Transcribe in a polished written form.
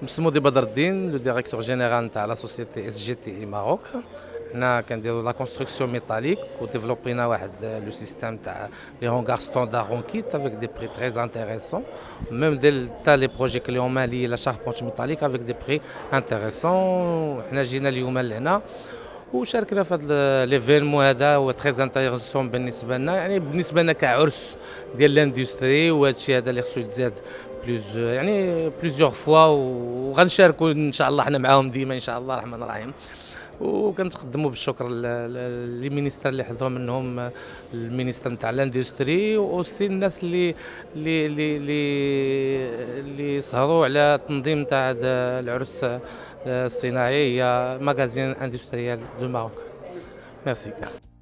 مسمودي بدر الدين لو ديريكتور جينيرال نتاع لا سوسيتي اس جي تي اي ماروك. حنا كنديرو لا كونستركسيون ميتاليك وديفلوبينا واحد لو سيستيم تاع لي هونغار ستاندار اون كيت افيك دي بري تري انتريسون، ميم ديال تا لي بروجي كليون مالي لا شاربونش ميتاليك افيك دي بري انتريسون. حنا جينا اليوم لهنا وشاركنا في هذا ليفينمون، هذا هو تري انتريسون بالنسبه لنا، يعني بالنسبه لنا كعرس ديال لاندستري، وهذا الشيء هذا اللي خصو يتزاد يعني بليزيور فوا، وغنشاركوا ان شاء الله حنا معاهم ديما ان شاء الله الرحمن الرحيم. وكنتقدموا بالشكر للمينيستر اللي حضروا منهم المينيستر نتاع لاندستري، واوسي الناس اللي سهروا على التنظيم نتاع العرس الصناعي، هي ماغازين اندستريال دو ماروك. ميرسي.